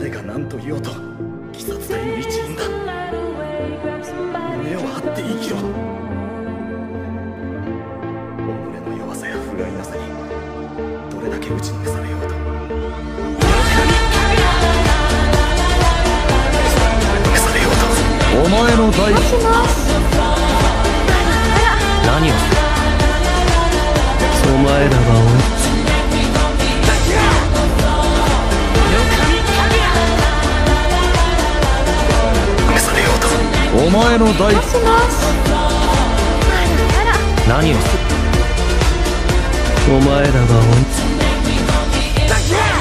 誰が何と言おうと鬼殺隊の一員だ。胸を張って生きろ。己の弱さや不甲斐なさにどれだけ打ちのめされようとお前の代。何をお前らがお前の代。何をお前らが追いつ